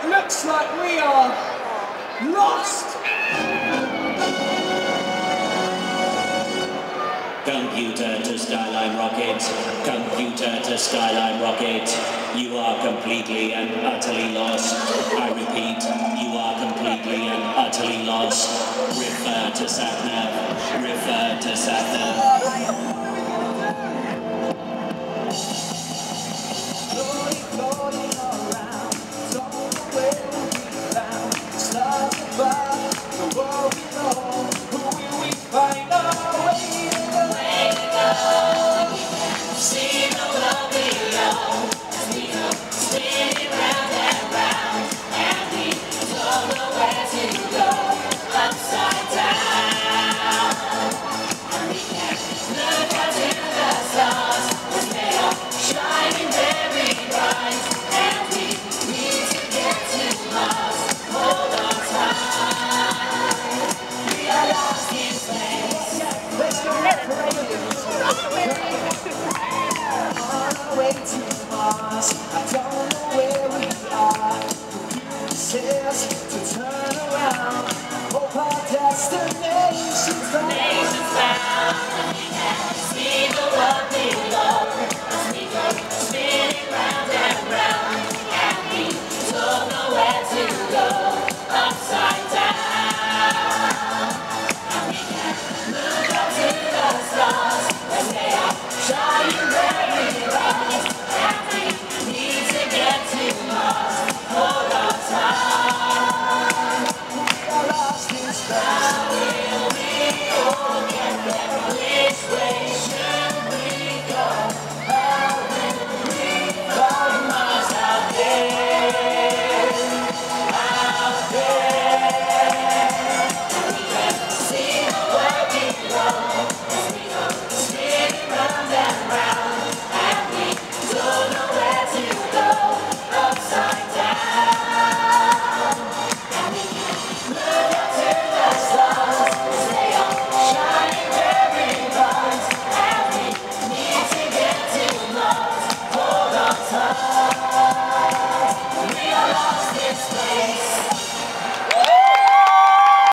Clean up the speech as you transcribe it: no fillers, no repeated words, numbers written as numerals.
It looks like we are lost. Computer to Skyline Rocket, computer to Skyline Rocket, you are completely and utterly lost. I repeat, you are completely and utterly lost. Refer to SatNav, refer to SatNav. Floating around, don't know where we'll be found. Stars above, the world below, who will we find our way to go? See the world below as we go spinning round and round, and we don't know where to go, upside down. And we can look out to the stars as they are shining very bright, and we need to get to Mars. Hold on tight, we are lost in space. Let's go on our way to Mars. I don't know where we are. Computer says to turn around. Hope our destination's found. Nation's found.